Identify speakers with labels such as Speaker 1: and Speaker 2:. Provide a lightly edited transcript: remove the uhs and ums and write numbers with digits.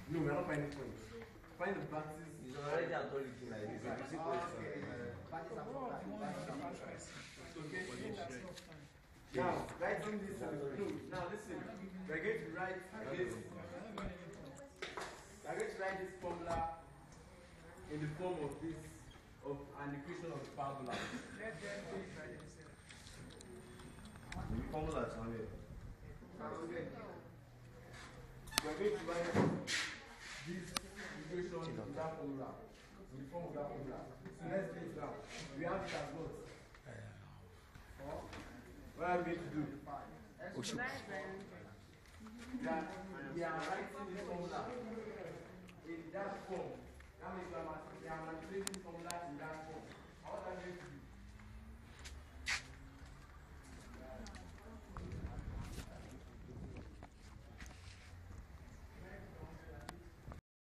Speaker 1: No, we're not finding points. Find the boxes.
Speaker 2: It's already authority like this.
Speaker 1: Now, writing this. No, now listen. We're going to write this. We're going to write this formula in the form of this, of an equation of the parabola.
Speaker 2: The formula is on it.
Speaker 1: Okay. We're going to write this equation in that formula, in the form of that formula. So let's do it now. We have it as what? What are we going to do? We are writing this formula in that form. That means we are manipulating formula in that form. What are we going to do?